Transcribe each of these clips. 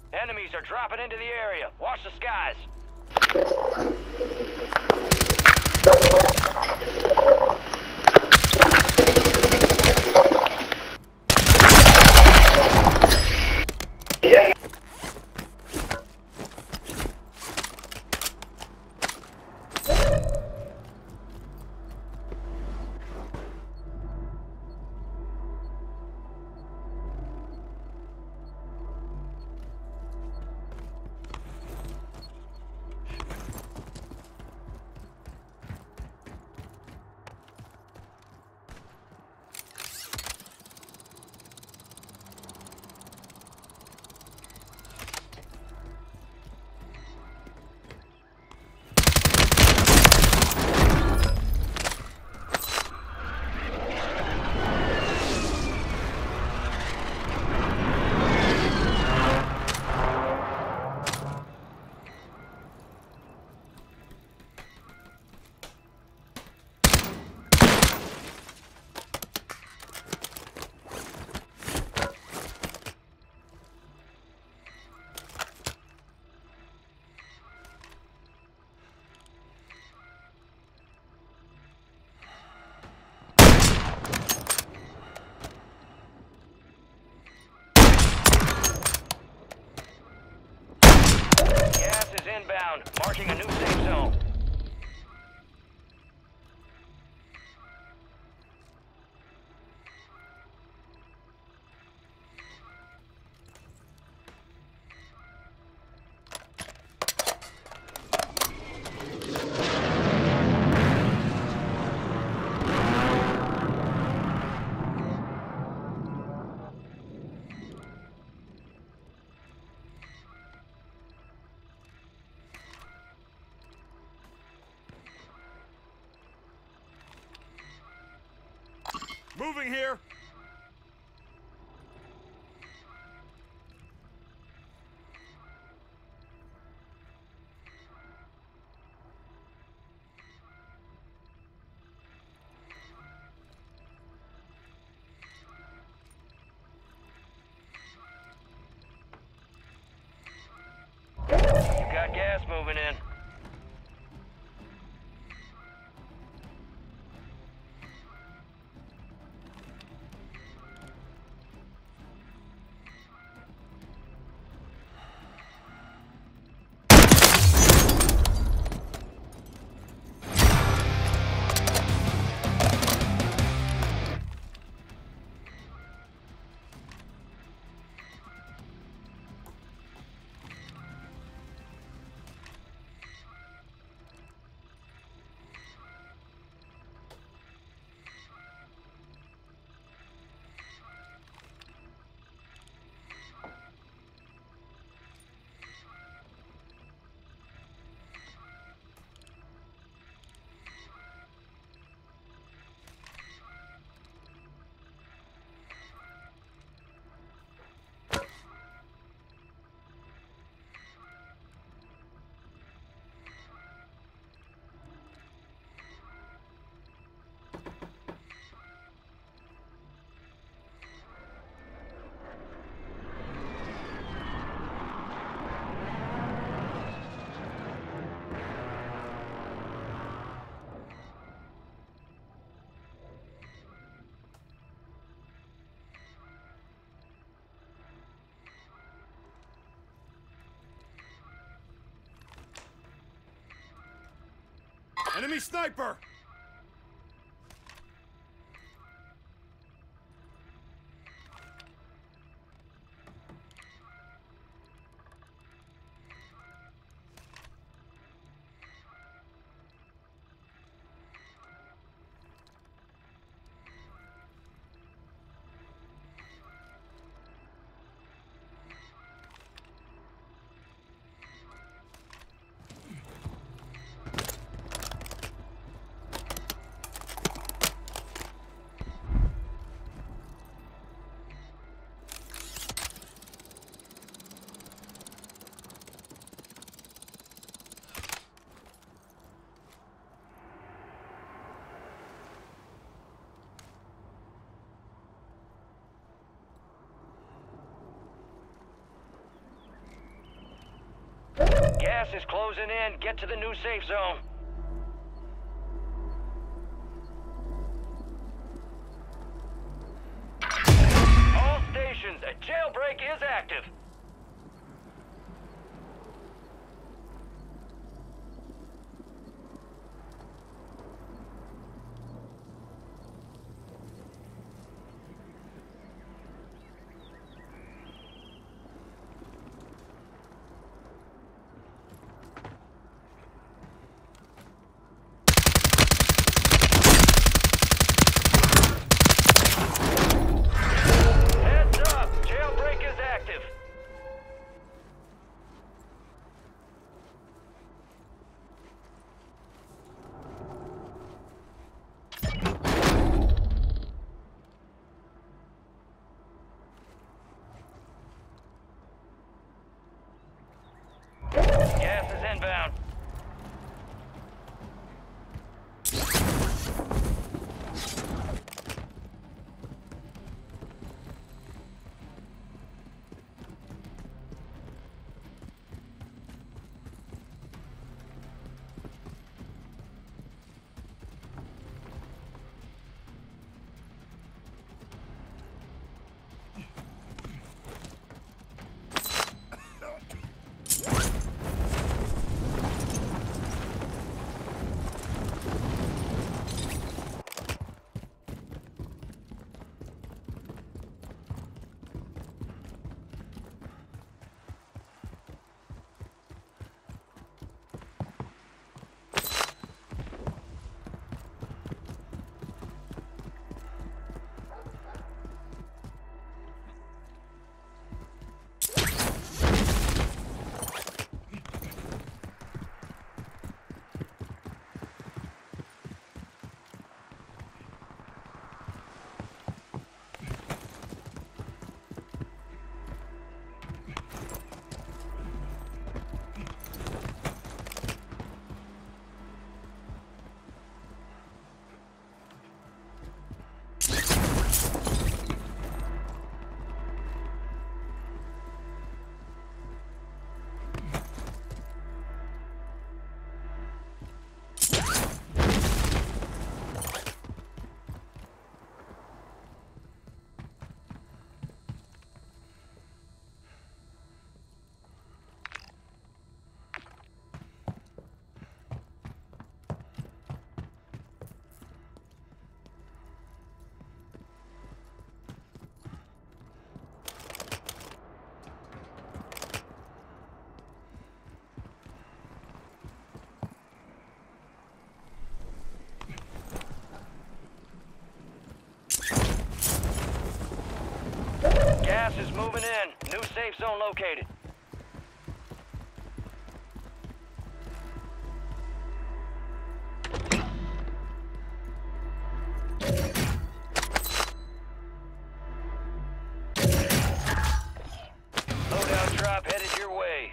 Enemies are dropping into the area. Watch the skies. Gas is inbound, marking a new safe zone. Moving here! You got gas moving in. Enemy sniper! Gas is closing in. Get to the new safe zone. All stations, a jailbreak is active. Gas is inbound. Gas is moving in. New safe zone located. Loadout drop headed your way.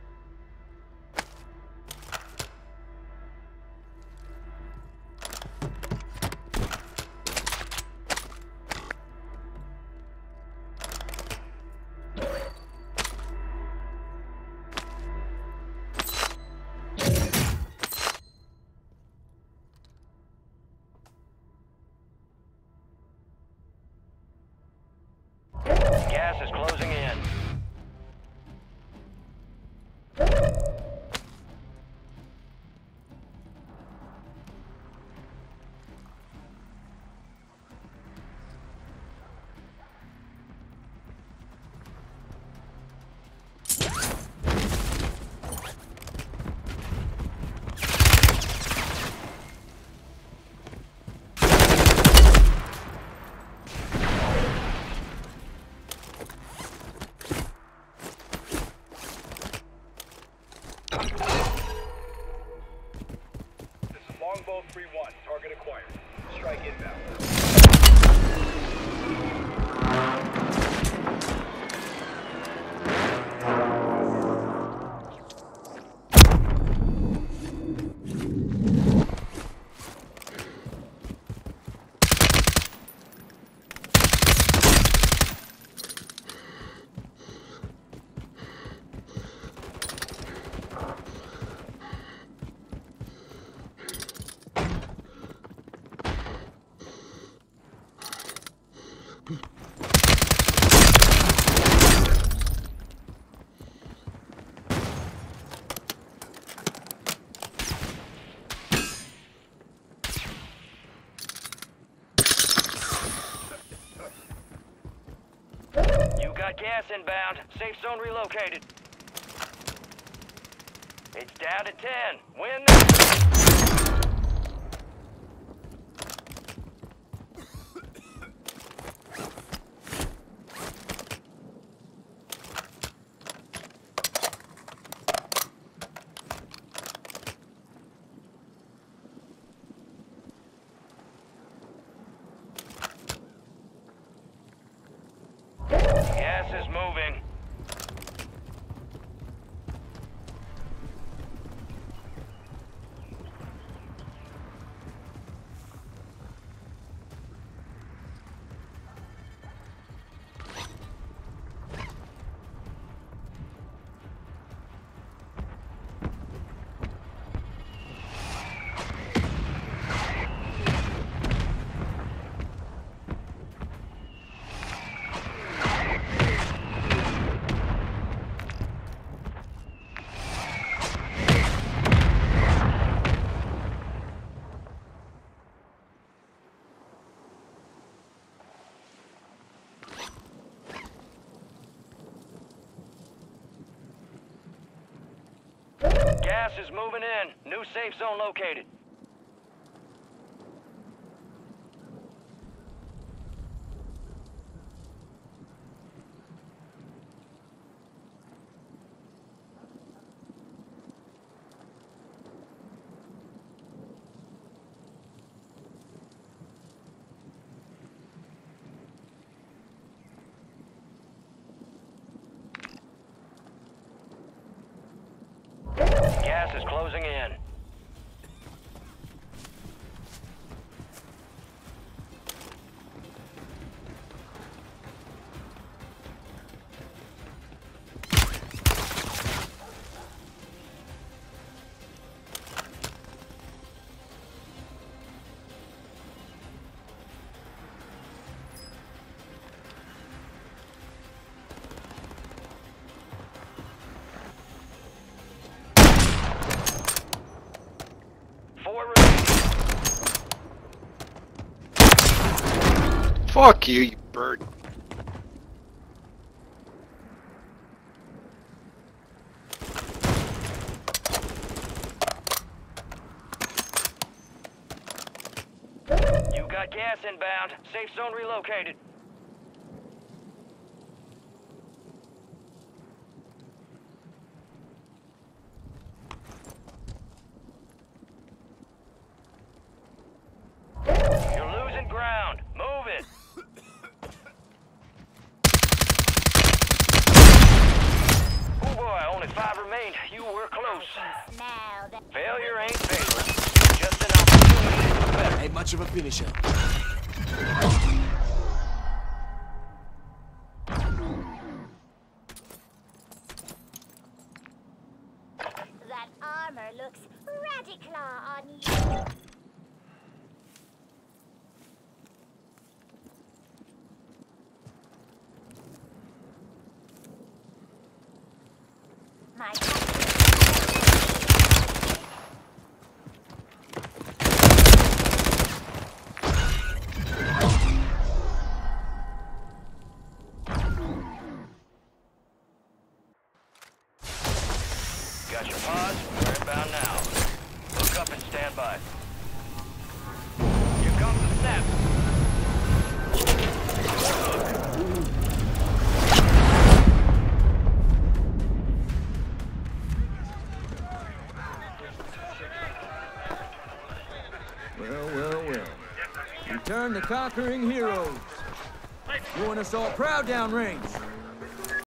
Gas is closing in. Longbow 3-1, target acquired. Strike inbound. gas inbound. Safe zone relocated. It's down to 10. Win this. Gas is moving. Gas is moving in. New safe zone located. Gas is closing in. Fuck you, you bird. You got gas inbound. Safe zone relocated. You're losing ground. Move it. Oh boy, only 5 remain. You were close. Failure ain't failure. Just an opportunity to do better. Ain't much of a finisher. That armor looks radical on you. My Got your pods? We're inbound now. Hook up and stand by. Here comes the snap. Well. Return the conquering heroes. Doing us all proud downrange.